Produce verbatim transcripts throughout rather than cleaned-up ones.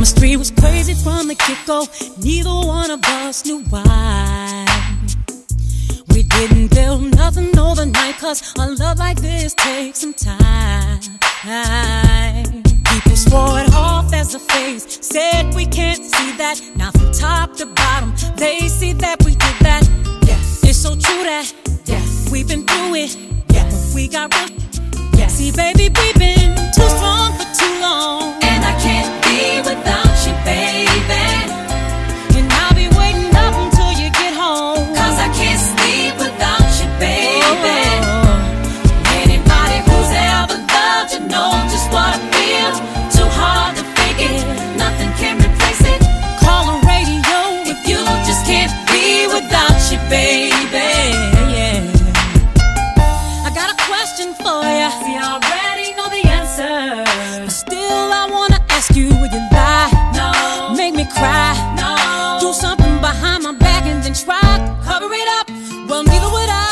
Chemistry was crazy from the get-go. Neither one of us knew why. We didn't build nothing overnight, cause a love like this takes some time. People swore it off as a phase, said we can't see that. Now from top to bottom, they see that we did that. Yes, it's so true that yes, we've been through it. Yes, we got real. Yes, see baby, we've been too strong for too long, and I can't be without you, baby. And I'll be waiting up until you get home, cause I can't sleep without you, baby. Oh. Anybody who's ever loved you knows just what I feel. Too hard to fake it, nothing can replace it. Call the radio if you just can't be without you, baby. Yeah. I got a question for ya. See, I already know the answer, but still I wanna ask you, would you lie? No. Make me cry? No. Do something behind my back and then try to cover it up? Well, neither would I,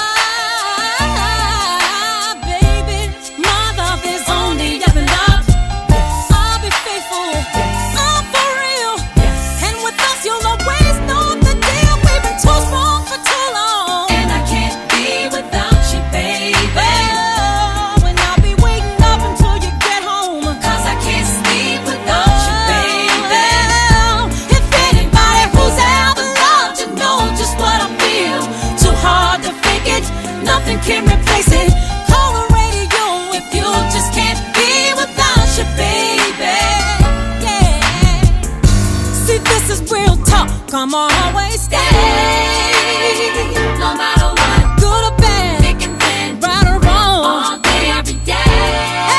baby. My love is only ever love. Yes. I'll be faithful. Yes. I'm for real. Yes. And with us, you'll always know the deal. We've been too strong for too long, and I can't be without you, baby. Oh, and I'll be waiting up until you get home, cause I can't sleep without you, baby. If anybody who's ever loved you knows just what I feel. Too hard to fake it, nothing can replace it. Call the radio if you just can't be without you, baby. Yeah. See, this is real talk, I'ma always stay, no matter what, good or bad, thick and thin, right or wrong, all day, every day.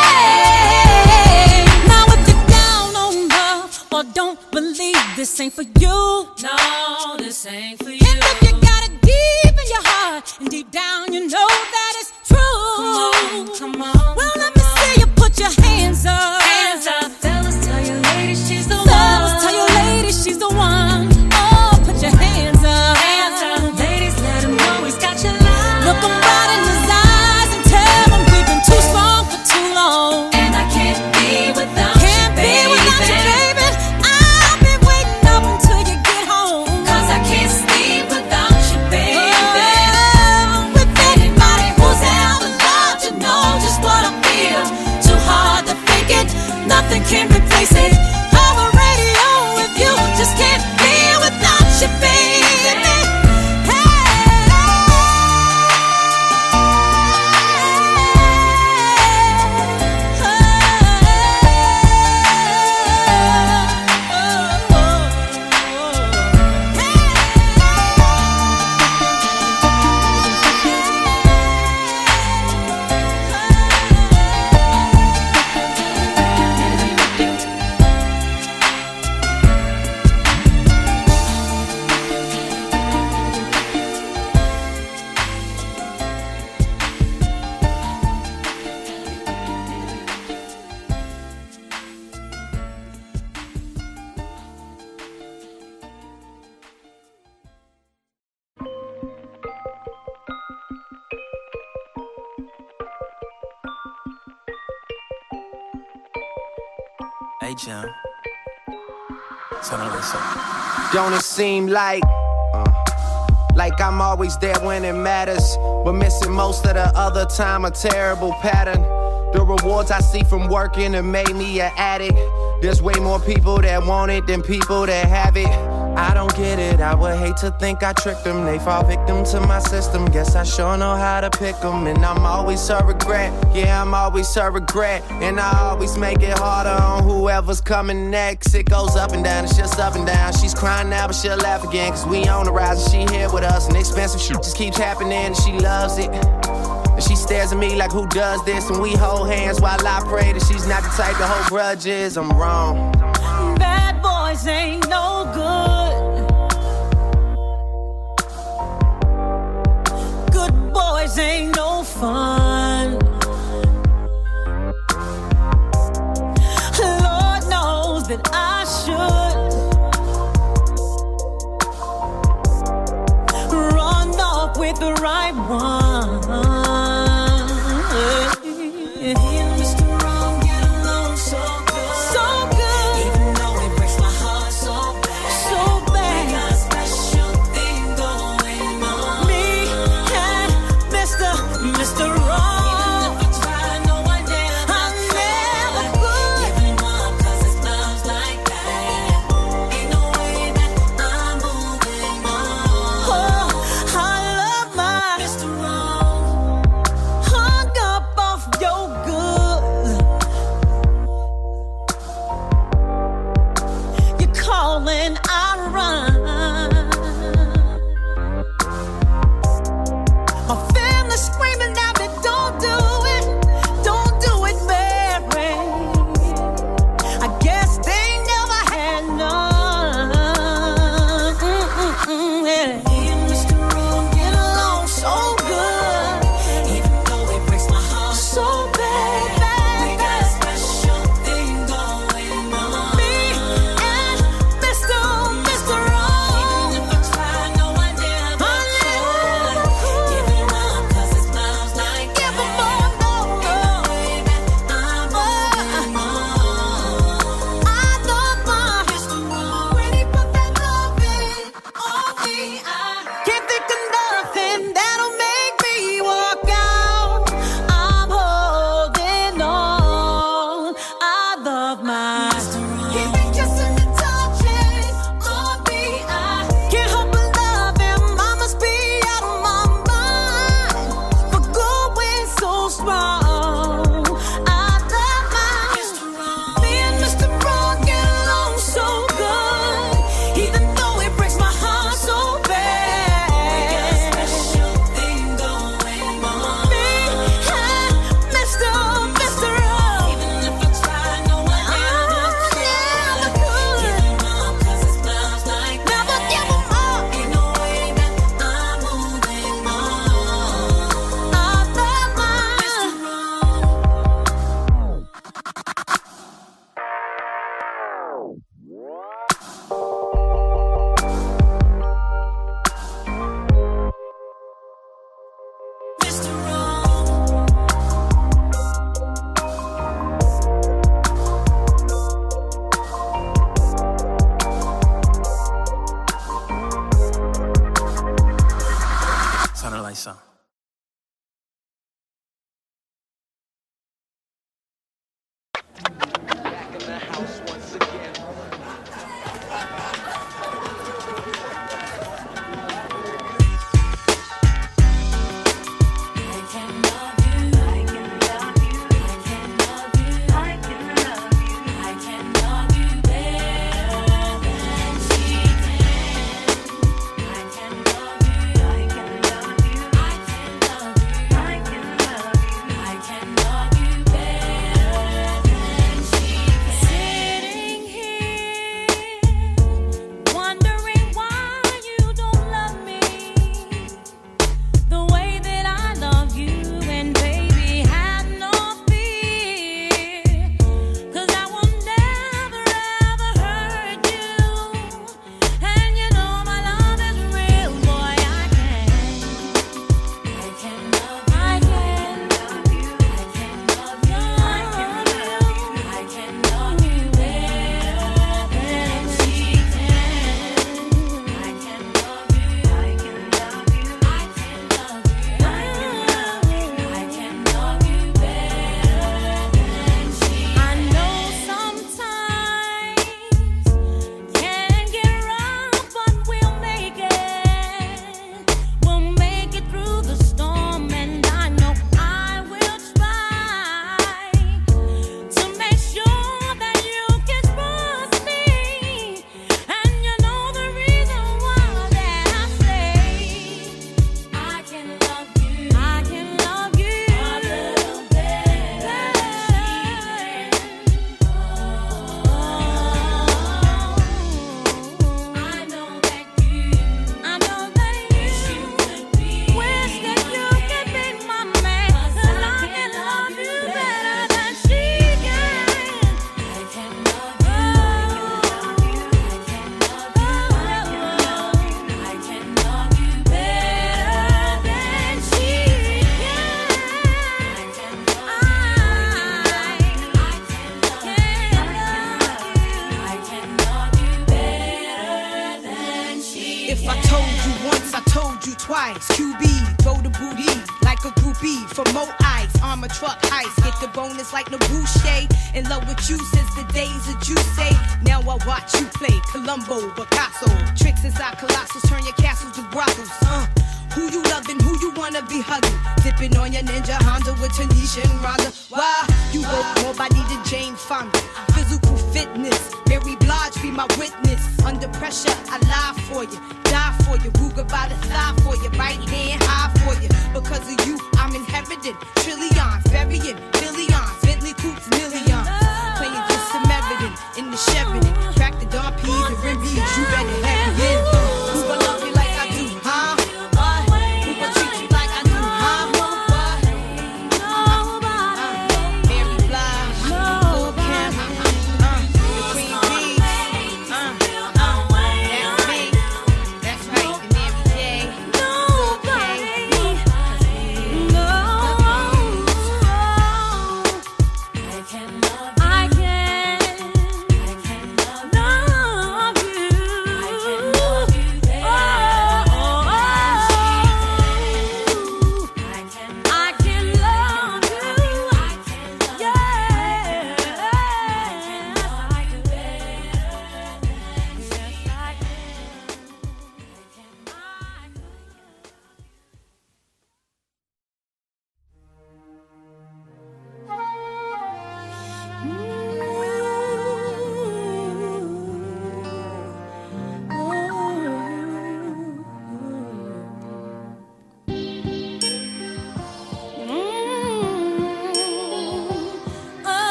Hey, now if you're down on love or don't believe this ain't for you, no, this ain't for you. And if you got it deep in your heart and deep down you know that it's true, come on, come on. Well, let me see you put your hands up. Hands up, fellas, tell your lady she's the one. Fellas, tell your lady she's the one. Oh, put your hands up. Hands up, ladies, let him know he's got your love. Look him right in his eyes and tell him we've been too strong for too long, and I can't be without you, can't be without you, baby. I'll be waiting up until you get home, cause I can't sleep without you, baby. Oh, with anybody who's ever loved you knows just what I feel. Too hard to fake it, nothing can replace it. Call the radio if you just can't be without you, baby. Hey, Jim. Something like that. Don't it seem like uh, like I'm always there when it matters, but missing most of the other time, a terrible pattern. The rewards I see from working have made me an addict. There's way more people that want it than people that have it. I don't get it, I would hate to think I tricked them. They fall victim to my system, guess I sure know how to pick them. And I'm always a regret, yeah, I'm always a regret. And I always make it harder on whoever's coming next. It goes up and down, it's just up and down. She's crying now, but she'll laugh again, cause we on the rise and she here with us. And expensive shit just keeps happening and she loves it. And she stares at me like, who does this? And we hold hands while I pray that she's not the type to hold grudges. I'm wrong. Bad boys ain't no good. Good boys ain't no fun. Lord knows that I should run off with the right one. Mister Wrong, get along so good, so good. Even though it breaks my nice. Q B, throw the booty like a groupie. For more ice, armor truck heist. Get the bonus like Nabouche. In love with you since the days that you say. Now I watch you play Columbo, Picasso. Tricks inside Colossus, turn your castles to brothels. Uh. Who you loving, who you wanna be hugging. Dipping on your Ninja Honda with Tanisha and Rhonda. Why? You hold more body than Jane Fonda. Physical fitness, Mary Blige be my witness. Under pressure, I lie for you, die for you. Ruger by the thigh for you, right hand high for you. Because of you, I'm inheriting trillions, burying billions, Bentley coupes millions. Playing just Samaritan in the Sheridan. Crack the Don P's and rim B's, you better have it in. Who gon' love you like I do, huh?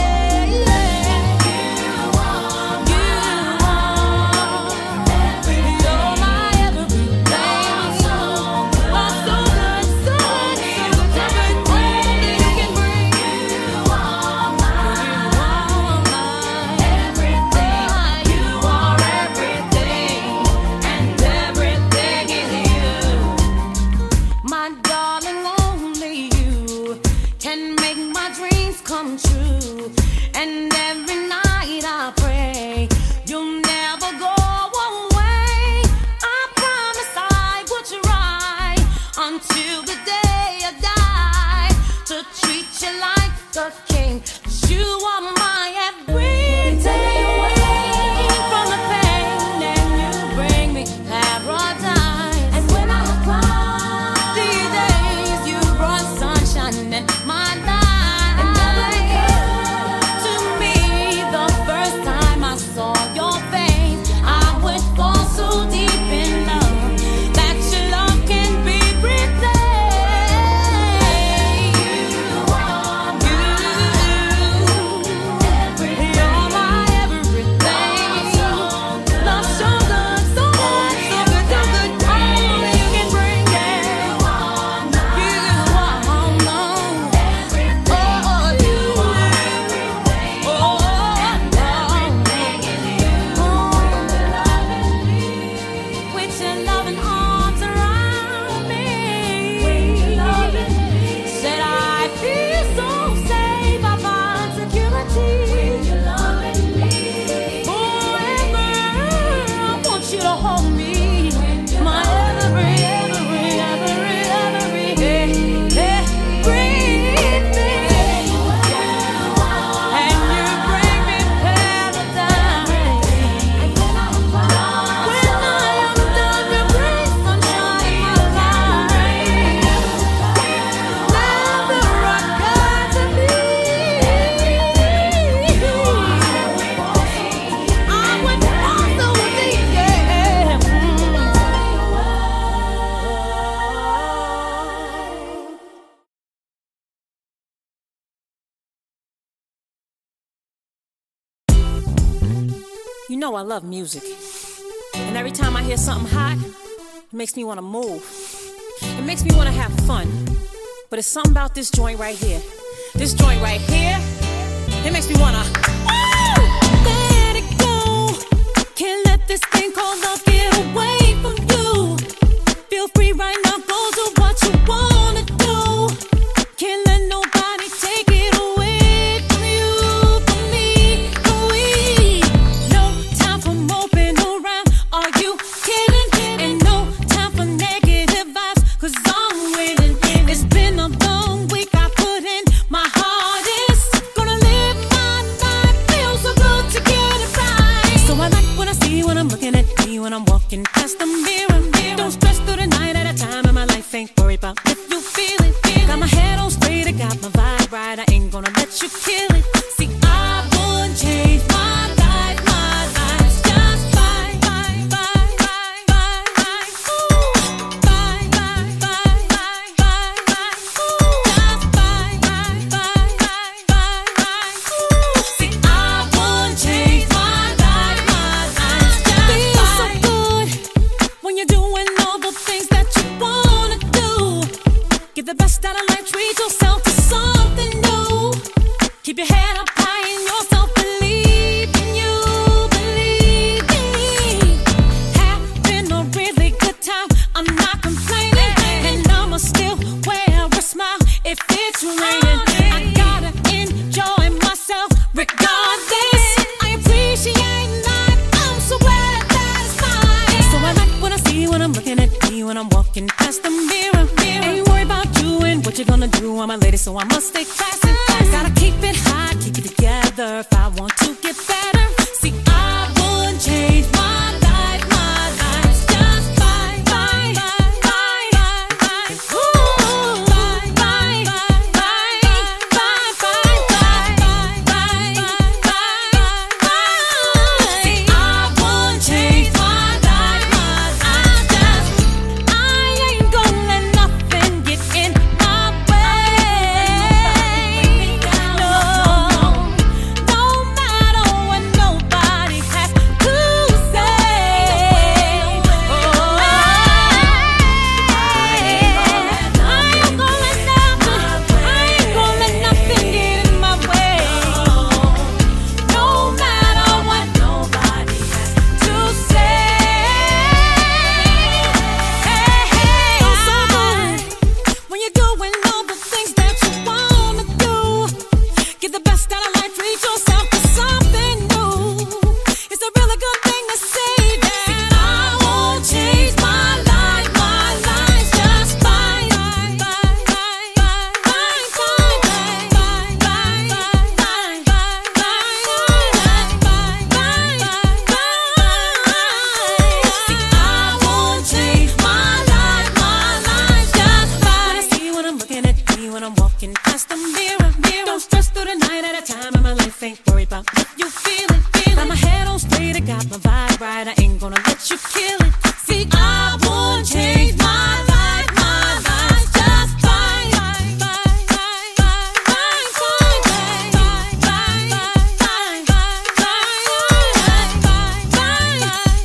You are You know I love music. And every time I hear something hot, it makes me want to move. It makes me want to have fun. But it's something about this joint right here. This joint right here, it makes me want to let it go. Can't let this thing called love get away from you. Feel free right now, go do what you wanna do. Can't let nobody take it away from you, from me, from we. No time for moping around, are you kidding? And no time for negative vibes, cause I'm winning. It's been a long week, I put in my hardest. Gonna live my life, feels so good to get it right. So I like what I see when I'm looking at me, when I'm walking past the mirror. Don't stress through the night at a time, and my life ain't worried about if you feel it. Got my head on straight, I got my vibe right, I ain't gonna let you kill it. See, I wouldn't change my life, my life's just fine, fine, fine, fine, fine, fine. Ooh, fine, fine, fine, fine, fine, fine. Ooh, just fine, fine, fine, fine, fine, fine. Ooh, see, I wouldn't change my life, my life's just fine. Feels so good when you're doing all the things that you wanna do. Give the best out of life, treat yourself to something new. Keep your head up high in yourself, believe in you, believe in. Having a really good time, I'm not complaining. And I'ma still wear a smile if it's raining. I gotta enjoy myself regardless. I appreciate life, I'm so glad that it's mine. So I like what I see when I'm looking at me, when I'm walking past the mirror. Ain't worried about you and what you're gonna do, I'm a lady, so I must stay classy. Gotta keep it high, keep it together if I want to get better. See, I wouldn't change my life, my life's just fine, fine, fine, fine, fine. Ooh, fine, fine, fine, fine, fine, fine, fine, fine, fine, fine. See, I wouldn't change my life, my life's just. I ain't gonna let nothing get in my way. No, no matter what nobody has to say. Oh, I ain't gonna let nothing, I ain't gonna let nothing get in my way. No matter what nobody has to say. Feels so good when you're doing all the things that you wanna do. Get the best out of life, treat yourself to something new. It's a really good thing to say that I won't change my life, my life's just fine, fine, fine, fine, fine, fine, fine, fine, fine, fine, fine, see, I won't change my life, my life's just fine. I see when I'm looking at me, when I'm walking past the mirror. Don't stress through the night at a time, and my life ain't worried about if you feel it. Got my head on straight, I got my vibe right, I ain't gonna let you kill it. See, I won't change my life, my life's just fine, fine, fine, fine, fine, fine, fine, fine, fine, fine, fine, fine, fine,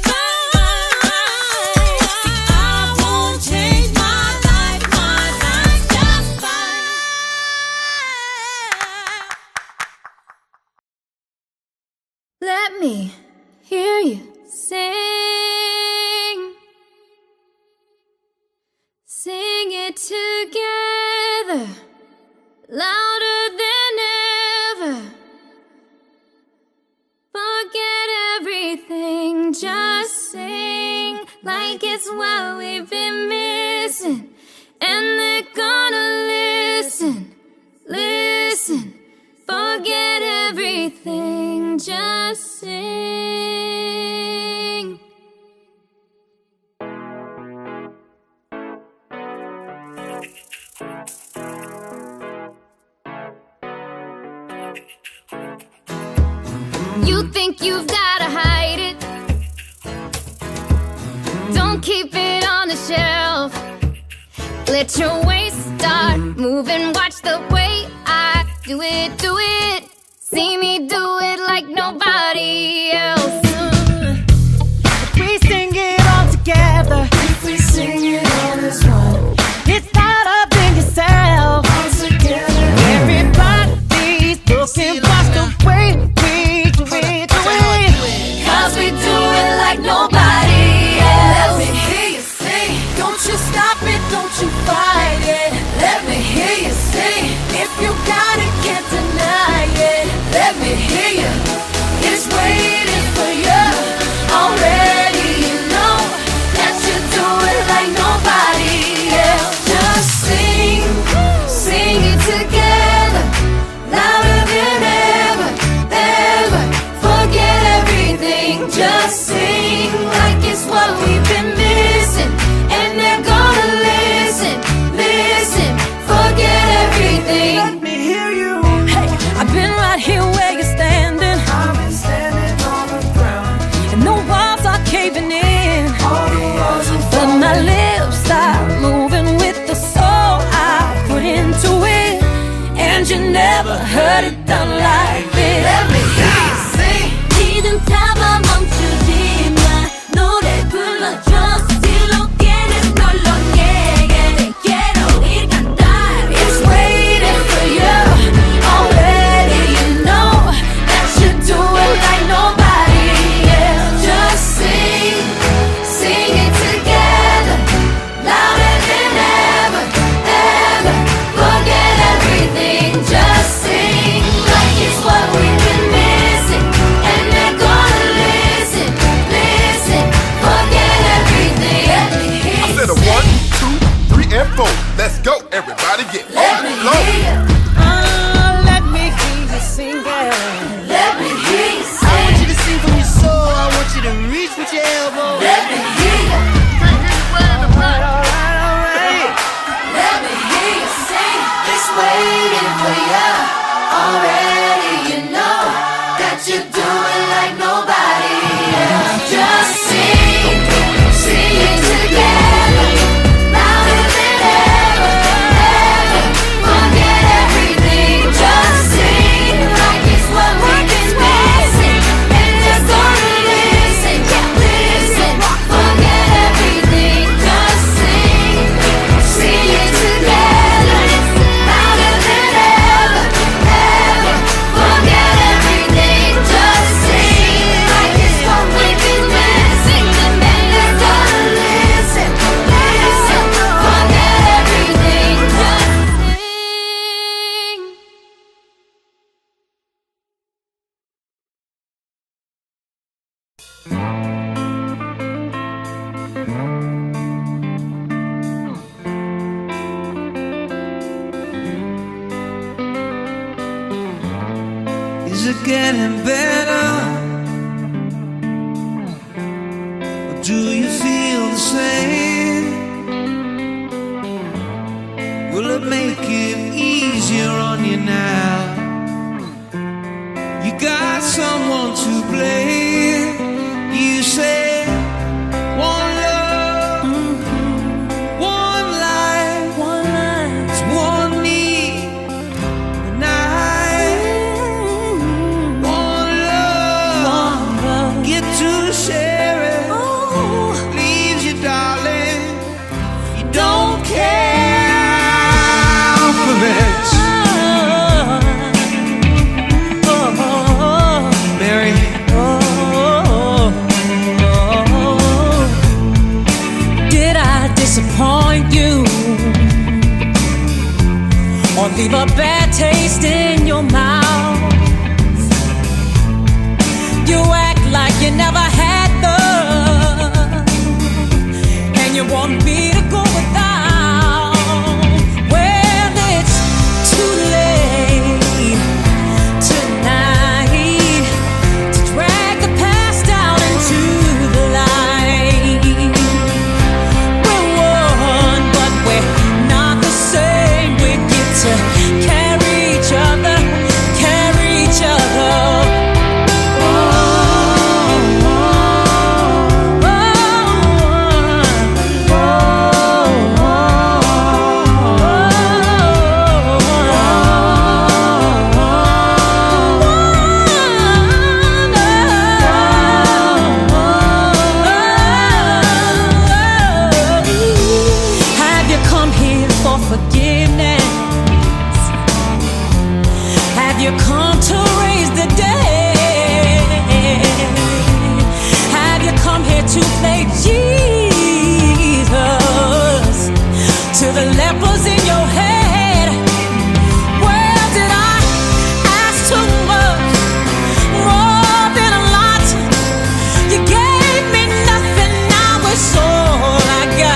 see, I won't change my life, my life's just fine. Let me hear you sing. Sing it together, louder than ever. Forget everything, just sing like it's what we've been missing. And they're gonna listen, listen. Forget everything, just sing. You think you've gotta hide it. Don't keep it on the shelf. Let your waist start moving. Watch the way I do it, do it. See me do it like nobody else. getting better? Or do you feel the same? Will it make it easier on you now? You got someone to blame. You say one love, mm-hmm. one life, one life, it's one need, and I, mm-hmm. one love, one love, get to share it. Oh. Leaves you, darling, you don't care for it. Disappoint you or leave a bad taste in your mouth. You act like you never had love, and you want me to go without. Well, it's too late tonight to drag the past out into the light. To carry each other, carry each other. Oh, oh, oh, oh, oh, oh. Have you come here for forgiveness? You come to raise the dead? Have you come here to play Jesus to the lepers in your head? Well, did I ask too much, more than a lot? You gave me nothing, now it's all I got.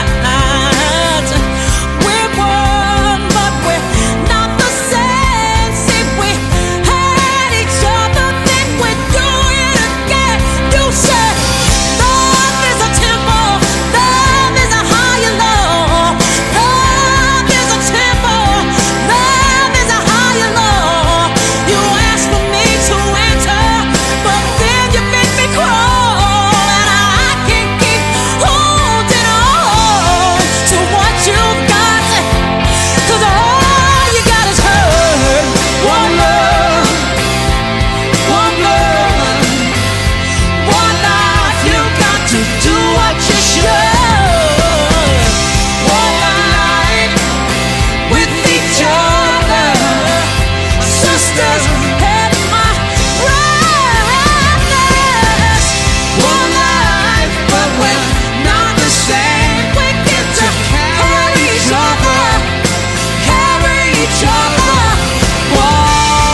We're one, but we're not the same. See, we had each other, then we do it again. You said love is a temple, love is a higher law. Love is a temple, love is a higher law. You asked for me to enter, but then you made me crawl, and I can't keep holding on to what you got, 'cause all you got is hurt. One love, one love, one life. You got to do what you should. One life with each other, sisters and my brothers. One life, but we're not the same. We get to carry each other, carry each other. Whoa.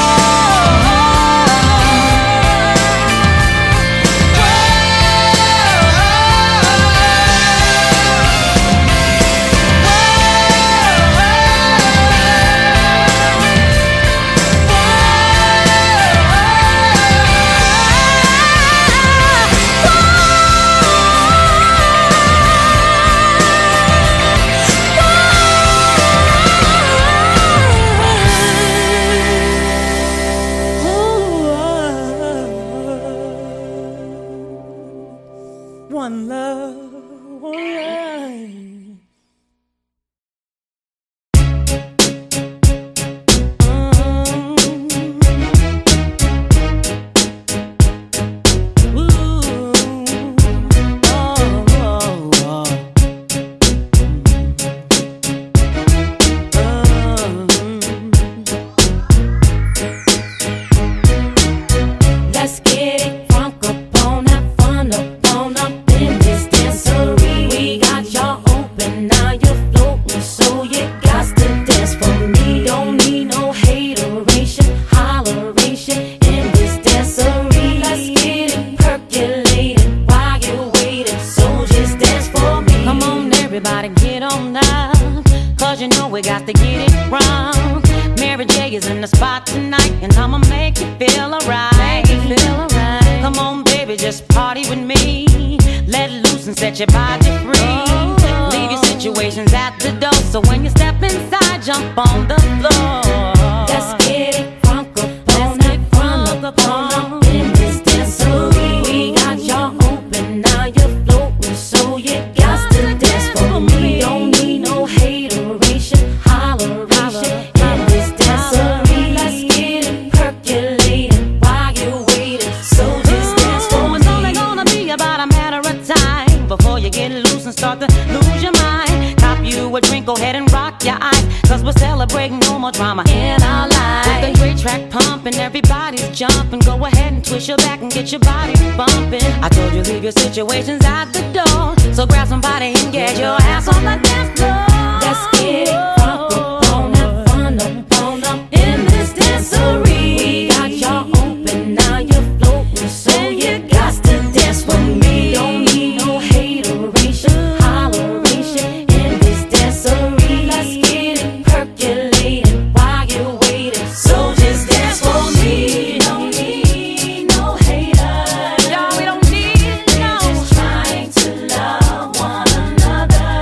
One love, one life. Let's get it crunk up on that fun up on up in this dancery. We got your own me. Let loose and set your body free. Leave your situations at the door, so when you step inside, jump on the floor. Let's get it crunk up on it, crunk up on it. In this dancery, we got y'all open, now you're floating, so you got to dance for me. Don't need no hateration, holleration. In this dancery, let's get it percolating while you're waiting, so just dance for me. It's only gonna be about a matter of time before you get loose and start to lose your mind. Cop you a drink, go ahead and rock your eyes, cause we're celebrating no more drama in our lives. With a great track pumping, everybody's jumping. Go ahead and twist your back and get your body bumping. I told you leave your situations at the door, so grab somebody and get your ass on the dance floor. Let's get it crunk up on up, fun up, on up. In this dancery, we got y'all open, now you're floating, so you got to dance with me. Don't need no hateration, holleration. In this dancery, let's get it percolating while you're waiting, so just dance for me. Don't need no haters, Y'all, we don't need no. just trying to love one another.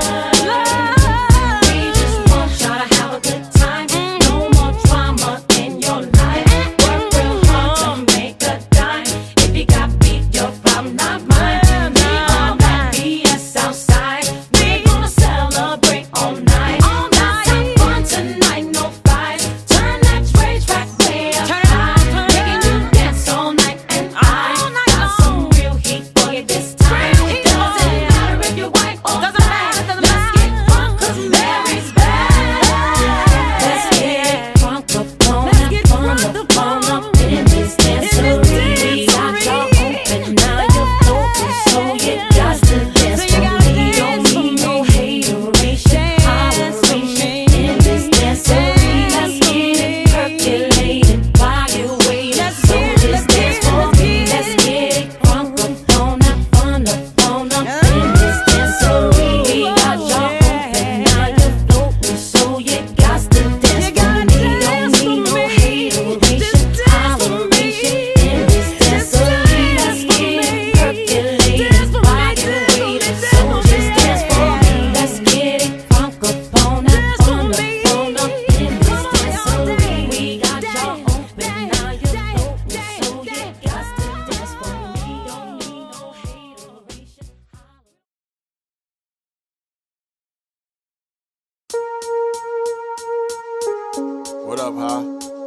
We just want y'all to have a good time. No more drama in your life. Work real hard to make a dime. If you got beef, your problem, not mine. We on that B S outside. We gonna celebrate all night. Let's have fun tonight, no fights. Turn that rage track way up high. Making you dance all night, and I got some real heat for you this time. Doesn't matter if you're white or Doesn't black. matter, doesn't Let's get crunk 'cause Mary's back. Let's get crunk up on that fun up on up. In this dancery, we got y'all open, now you're floating, so you got to dance for me. Don't need no hateration, holleration. In this dancery, let's get it percolating while you're waiting, so just dance for me. Let's get it crunk up on that fun up on up. In this dancery, we got y'all open, now you're floating, so you got to dance for me. Don't need no hateration, holleration. In this dancery, let's get it percolating while you're waiting, so just dance for me. Let's get it crunk up on that fun up on up. In this dancery, we got y'all open, now you're floating, so you got to dance for me. Don't need no hateration. What up, huh?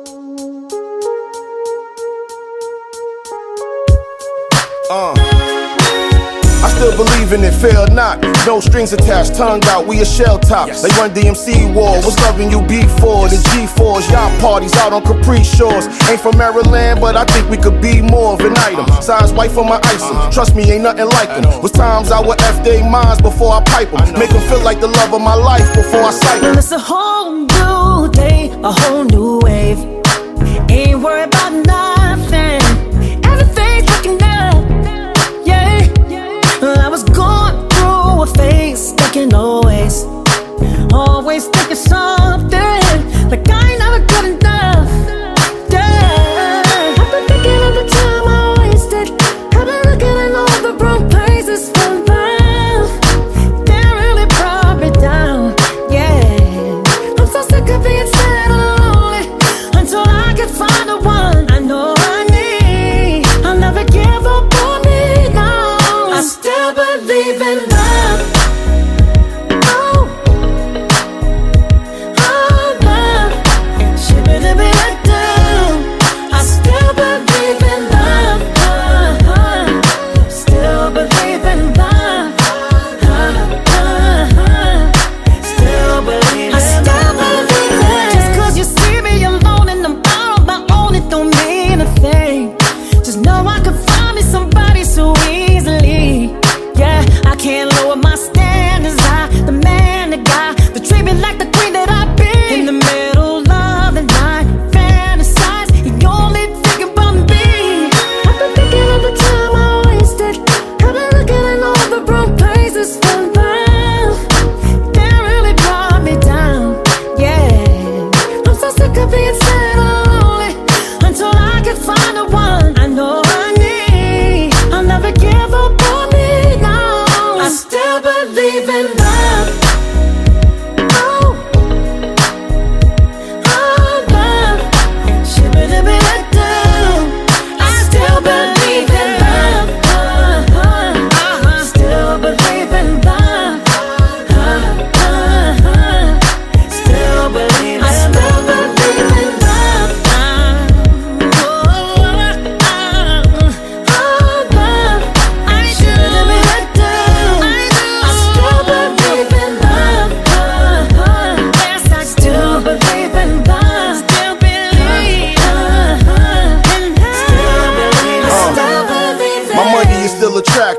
Uh. I still believe in it, fail not. No strings attached, tongue out, we a shell top. They run D M C war, what's loving you beat for? The G fours, y'all parties out on Capri Shores. Ain't from Maryland, but I think we could be more of an item. Size white for my icing, trust me, ain't nothing like them. Was times I would F they minds before I pipe them. Make them feel like the love of my life before I sight them. It's a whole new day, a whole new wave. Ain't worried about nothing. Everything's looking up. Yeah, I was going through a phase, thinking always, always thinking something like I ain't never good enough. Yeah, I've been thinking of the time I wasted. I've been looking in all the wrong places for love. That really brought me down. Yeah, I'm so sick of being sad and lonely until I can find the one I know I need. I'll never give up on me, no. I still believe in love. Oh, oh, love. Shit, baby, I do. I still believe in love. Uh-huh. Still believe in love. Uh-huh. Still believe in love. I still believe it. Just 'cause you see me alone and I'm out on my own, it don't mean a thing. Just know I can find me somebody so easily. Yeah, I can't lower my standards. I, the man, the guy, that treat me like the queen that I be. In the middle of the night, fantasize, he only thinking about me. I've been thinking of the time I wasted. I've been looking in all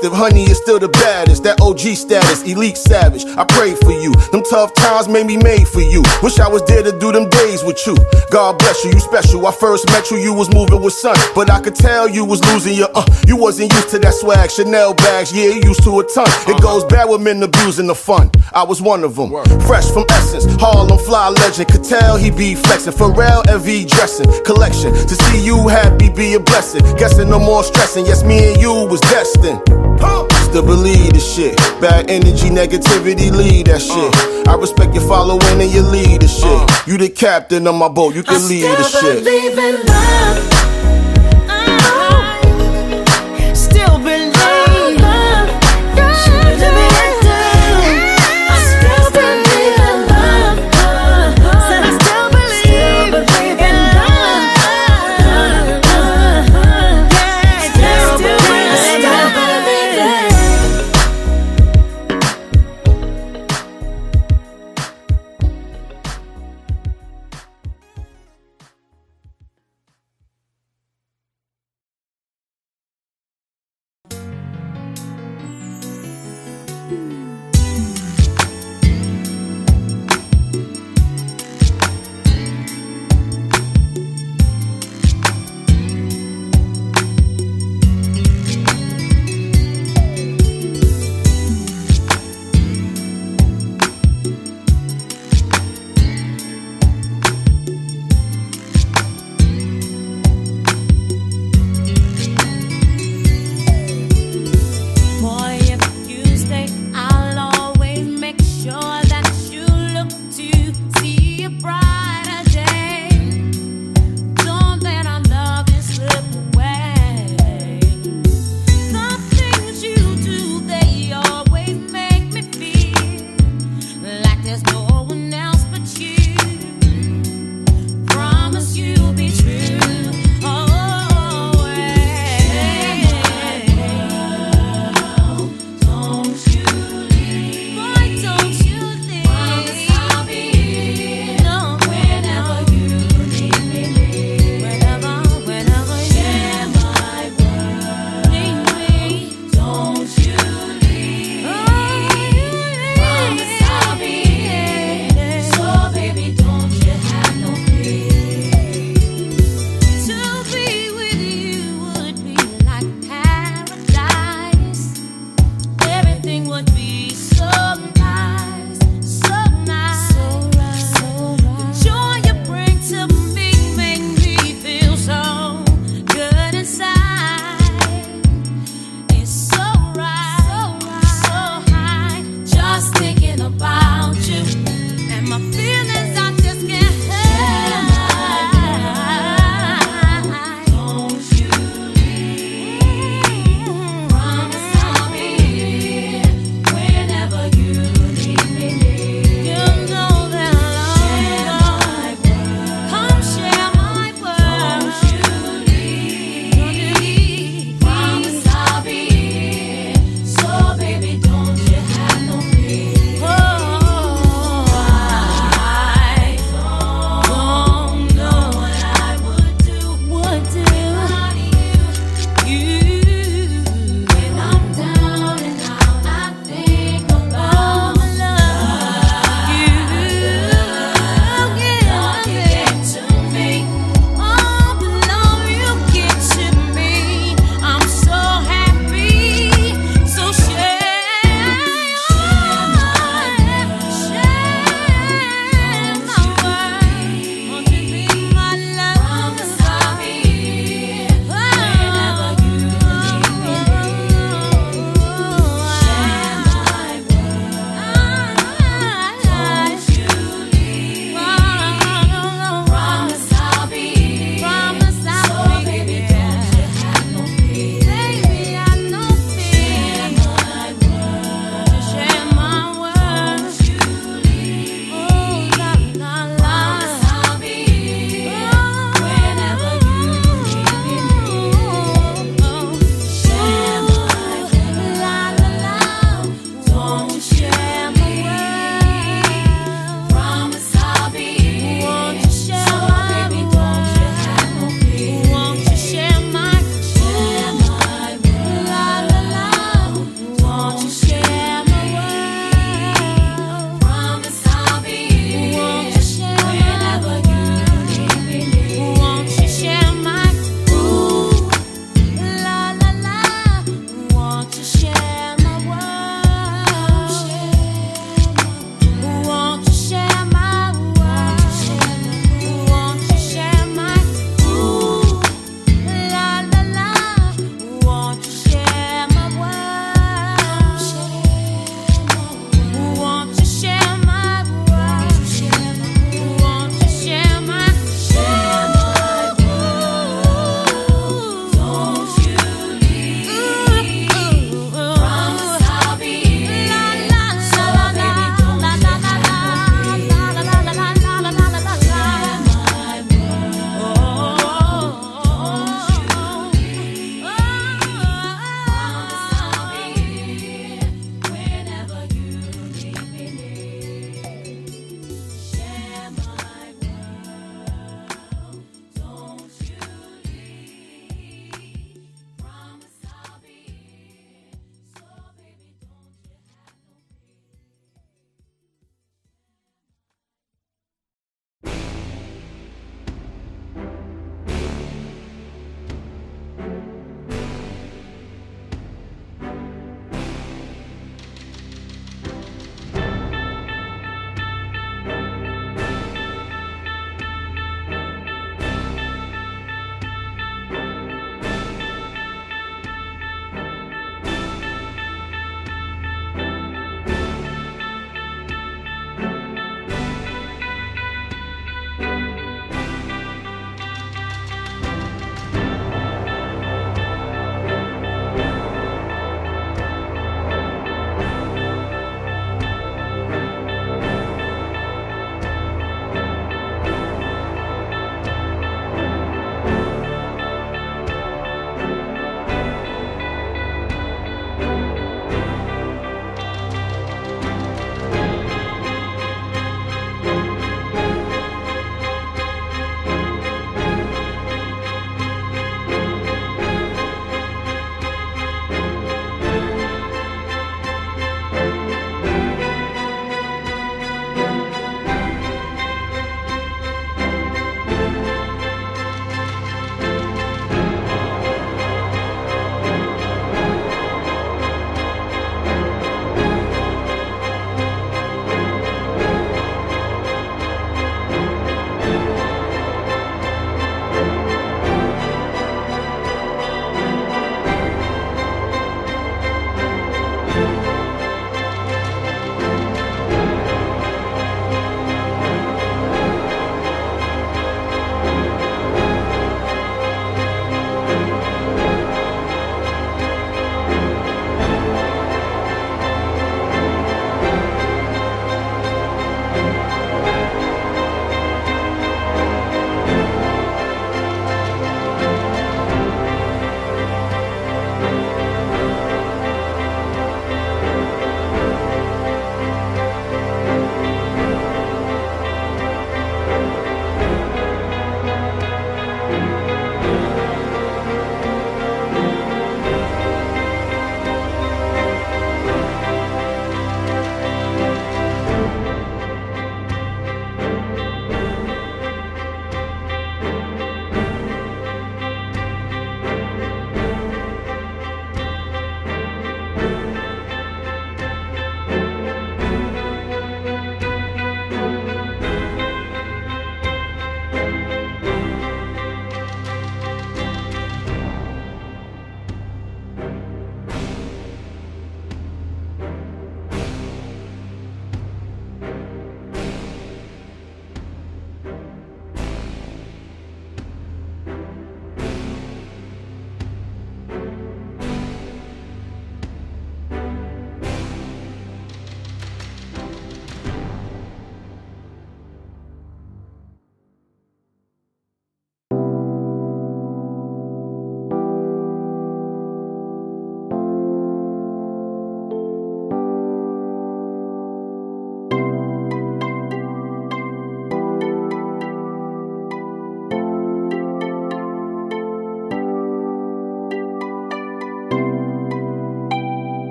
perspective, honey is still the baddest. That O G status, elite savage. I pray for you. Them tough times made me made for you. Wish I was there to do them days with you. God bless you, you special. I first met you, you was moving with sun, but I could tell you was losing your uh. You wasn't used to that swag, Chanel bags, yeah, you used to a ton. It goes bad with men abusing the fun. I was one of them. Fresh from Essence, Harlem fly legend. Could tell he be flexing. Pharrell L V dressing collection. To see you happy be a blessing. Guessing no more stressing. Yes, me and you was destined. Still believe this shit. Bad energy, negativity, lead that shit. I respect your following and your leadership. You the captain of my boat, you can lead the shit. I still believe in love. Still believe.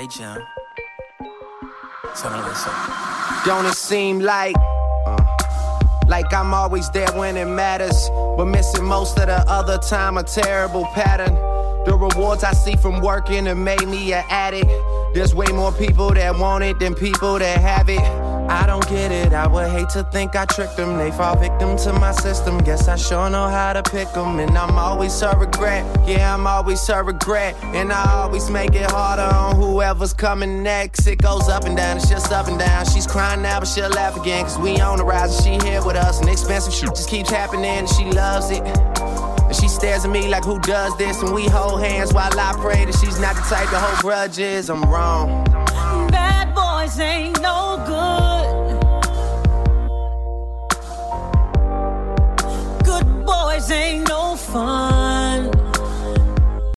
Hey, Jim. Tell me what's up. Don't it seem like uh, like I'm always there when it matters, but missing most of the other time, a terrible pattern. The rewards I see from working have made me an addict. There's way more people that want it than people that have it. I don't get it, I would hate to think I tricked them. They fall victim to my system, guess I sure know how to pick them. And I'm always a regret, yeah, I'm always a regret. And I always make it harder on whoever's coming next. It goes up and down, it's just up and down. She's crying now, but she'll laugh again, cause we on the rise and she here with us. And expensive shit just keeps happening and she loves it. And she stares at me like, who does this? And we hold hands while I pray that she's not the type to hold grudges. I'm wrong. Bad boys